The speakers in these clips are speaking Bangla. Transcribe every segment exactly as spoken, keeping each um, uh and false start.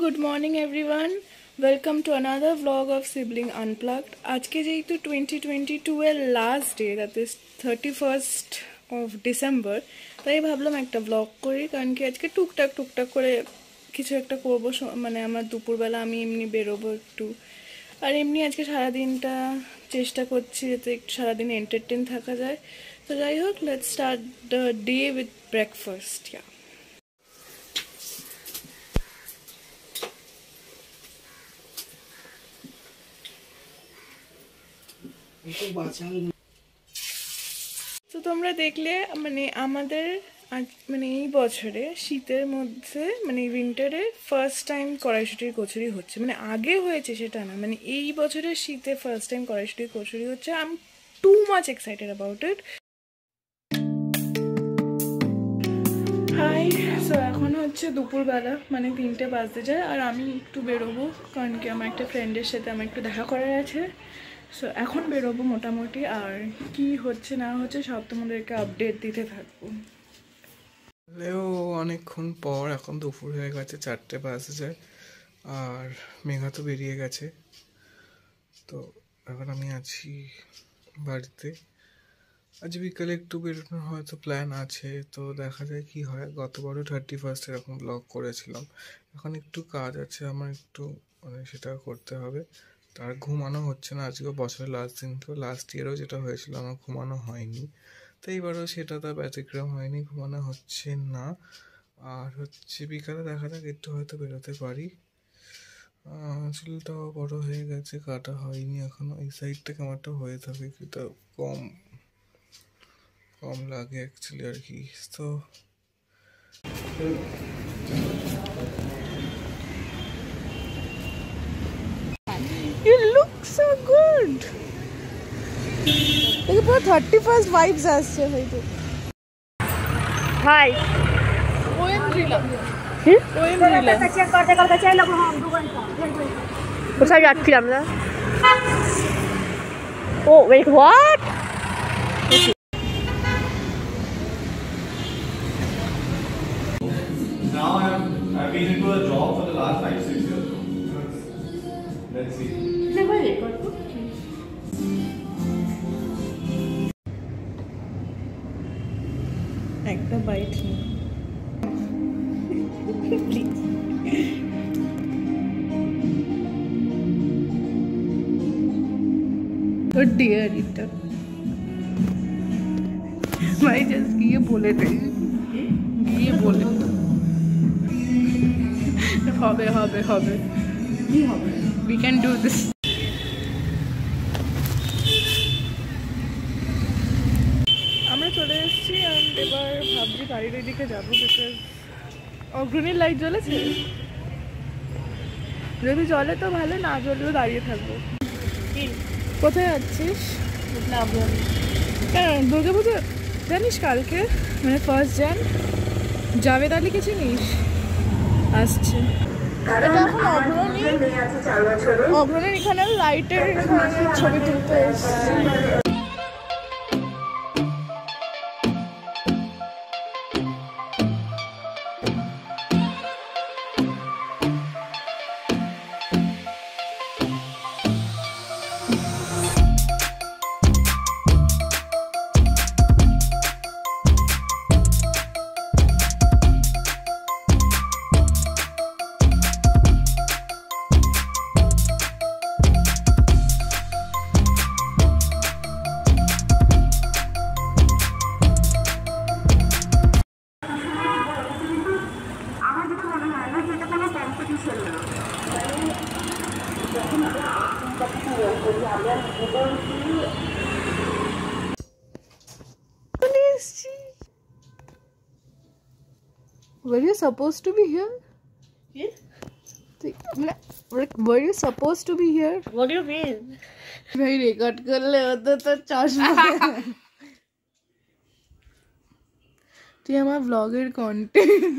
good morning everyone. Welcome to another vlog of Sibling Unplugged. আজকে যেহেতু twenty twenty-two এর last day, that is thirty-first of December, তাই ভাবলাম একটা ব্লগ করি, কারণ কি আজকে টুকটাক টুকটাক করে কিছু একটা করবো। মানে আমার দুপুরবেলা আমি এমনি বেরোবো একটু, আর এমনি আজকে সারাদিনটা চেষ্টা করছি যাতে একটু সারাদিন এন্টারটেন থাকা যায়। তো যাই হোক, let's start the day with breakfast. Yeah তো তোমরা দেখলে মানে আমাদের মানে এই বছরে শীতের মধ্যে মানে উইন্টারে ফার্স্ট টাইম কড়াইশুঁটির কচুরি হচ্ছে। মানে আগে হয়েছে সেটা না, মানে এই বছরের শীতে ফার্স্ট টাইম কড়াইশুঁটির কচুরি হচ্ছে। I am too much excited about it. Hi, so এখন হচ্ছে দুপুরবেলা, মানে তিনটে বাজতে যায়, আর আমি একটু বেরোবো কারণ কি আমার একটা ফ্রেন্ডের সাথে আমার একটু দেখা করার আছে। সো এখন বেরোবো মোটামুটি, আর কি হচ্ছে না হচ্ছে সব তোমাদেরকে আপডেট দিতে থাকবো। অনেকক্ষণ পর এখন দুপুর হয়ে গেছে, চারটে বাজে যায়, আর মেঘা তো বেরিয়ে গেছে। তো এখন আমি আছি বাড়িতে। আজ বিকালে একটু বেরোনোর হয়তো প্ল্যান আছে, তো দেখা যায় কি হয়। গতবারও থার্টি ফার্স্ট এরকম ব্লগ করেছিলাম। এখন একটু কাজ আছে আমার, একটু মানে সেটা করতে হবে। তার ঘুমানো হচ্ছে না। আজকেও বছরের লাস্ট দিন, তো লাস্ট ইয়ারও যেটা হয়েছিল আমার ঘুমানো হয়নি, তো এইবারও সেটা তার ব্যতিক্রম হয়নি, ঘুমানো হচ্ছে না। আর হচ্ছে বিকালে দেখা যাক একটু হয়তো বেরোতে পারি। চুলটাও বড় হয়ে গেছে, কাটা হয়নি এখনো। এই সাইডটা কেমনটা হয়ে থাকে, সেটা কম কম লাগে অ্যাকচুয়ালি আর কি। তো You look so good. দেখো পুরো thirty-first vibes আসছে হয়তো। হাই ওএম রিলা কি ওএম রিলা চেক করতে করতে চাইলাম हम दो घंटा কোথায় যাচ্ছিলাম না। Oh wait what? Now I'm I've been into a job for the last five six years. Let's see. Never record একটা বাইট নিই প্লিজ। ও ডিয়ার এটা ভাই জাস্ট গিয়ে বলে দে, গিয়ে বলে হবে হবে হবে কি হবে, we can do this. আমরা চলে এসেছি, আর এবার ভাবছি বাড়ির দিকে যাবো, বিকজ অগ্রণীর লাইট জ্বলেছে। যদি জ্বলে তো ভালো, না জ্বললেও দাঁড়িয়ে থাকবো। কোথায় যাচ্ছিস? কেন দুর্গা পুজো জানিস কালকে, মানে ফার্স্ট জ্যান জাভেদ আলীকে চিনিস? আসছে অগ্রণীর এখানে লাইটের ছবি তুলতে এসেছি। Were you supposed to be here? Yes. Were you supposed to be here? What do you mean? भाई record कर ले होता तो चश्मा তুই আমার ব্লগের কন্টেন্ট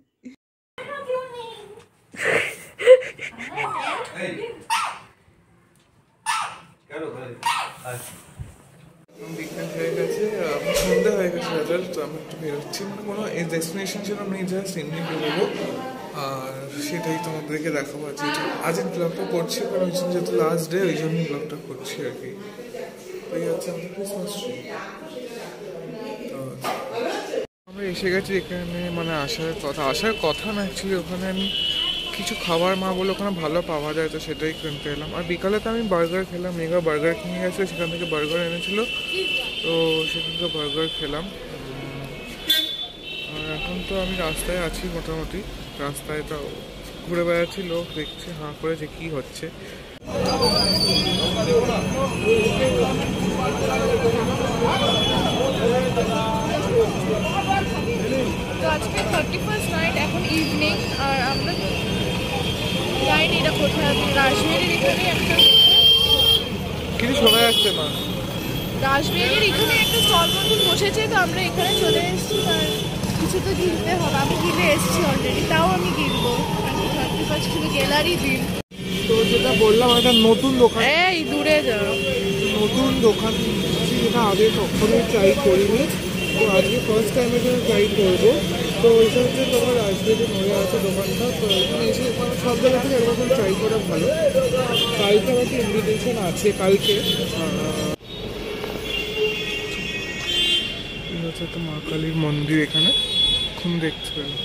বিকেল হয়ে গেছে, সন্ধ্যা হয়ে গেছে রেজাল্ট। তো আমি একটু বেরোচ্ছি, মানে কোনো ডেস্টিনেশন ছিল আমি জাস্ট এমনি বেরোবো। আর সেটাই তোমাদেরকে দেখাবো। যেহেতু আজকের ব্লগটা করছি কারণ ওই জন্য যেহেতু লাস্ট ডে ওই জন্যই ব্লগটা করছি আর কি। এই হচ্ছে আমাদের ক্রিসমাস ট্রি। তো আমরা এসে গেছি এখানে, মানে আসার কথা আসার কথা না অ্যাকচুয়ালি ওখানে আমি কিছু খাবার মা বলে ওখানে ভালো পাওয়া যায়, তো সেটাই কিনতে এলাম। আর বিকালে তো আমি বার্গার খেলাম, মেঘা বার্গার কিনে গেছে, সেখান থেকে বার্গার এনেছিল, তো সেখান থেকে বার্গার খেলাম। আর এখন তো আমি রাস্তায় আছি, মোটামুটি রাস্তায় তো ঘুরে বেড়াচ্ছি, লোক দেখছে হাঁ করে যে কী হচ্ছে। তো আজকে থার্টি ফার্স্ট নাইট, এখন ইভিনিং, আর আমরা জানি এটা কোথায় আছে। রাজবিহারির এখানে একটা কিছু শোনা যাচ্ছে না। রাজবিহারির এখানে একটা স্টল মতন বসেছে, তো আমরা এখানে চলে এসেছি। আর কিছু তো কিনতে হবে, আমি কিনে এসেছি অলরেডি, তাও আমি কিনবো। থার্টি ফার্স্ট শুধু গেলারই দিন। তো যেটা বললাম একটা নতুন দোকান, এই দূরে যাও, নতুন দোকান যেটা আগে কখনোই ট্রাই করিনি, তো আজকে ফার্স্ট টাইম এখানে ট্রাই করবো। তো ওইটা হচ্ছে তোমার রাজবিহারি মোড়ে আছে দোকানটা, তো এখানে এসে মানে সব জায়গা থেকে একরকম ট্রাই করা ভালো। কালকে আমাকে ইনভিটেশন আছে, কালকে হচ্ছে তো মা কালীর মন্দির এখানে এখন দেখতে পেলাম।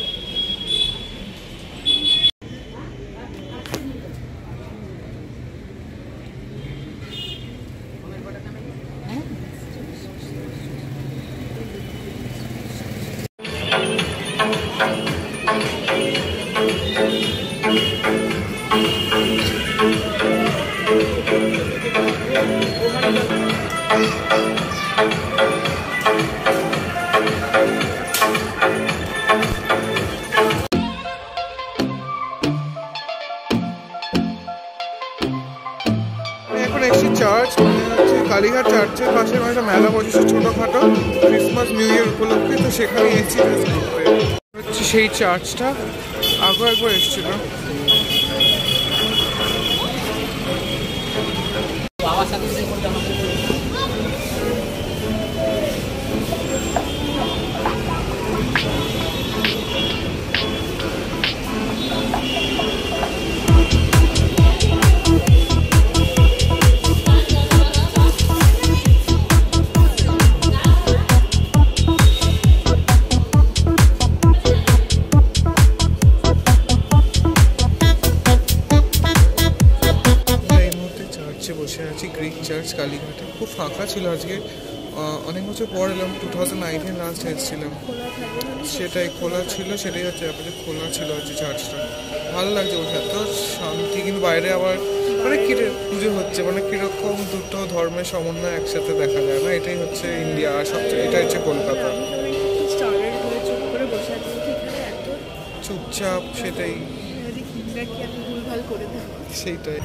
এখন এসছি চার্চ, মানে হচ্ছে কালীঘাট চার্চের পাশে একটা মেলা বসেছে ছোটোখাটো ক্রিসমাস নিউ ইয়ার উপলক্ষে, তো সেখানে এসেছি ঘুরতে। হচ্ছে সেই চার্চটা, আগেও একবার এসেছিলাম। বসে আছি গ্রিক চার্চ কালীঘাটে, খুব ফাঁকা ছিল আজকে, অনেক বছর পর এলাম, টু থাউজেন্ড নাইনটিন লাস্ট এসেছিলাম। সেটাই খোলা ছিল, সেটাই হচ্ছে ব্যাপারে, খোলা ছিল হচ্ছে চার্চটা। ভালো লাগছে বসে, এত শান্তি। কিন্তু বাইরে আবার মানে কিরে পুজো হচ্ছে, মানে কীরকম দুটো ধর্মের সমন্বয় একসাথে দেখা যায় না, এটাই হচ্ছে ইন্ডিয়া। আর সবচেয়ে এটা হচ্ছে কলকাতা, চুপচাপ, সেটাই সেইটাই।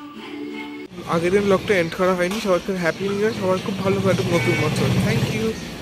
আগের দিন ব্লগটা এন্ড করা হয়নি। সবাইকে হ্যাপি নিউ ইয়ার, সবার খুব ভালো কাটুক নতুন বছর। Thank you.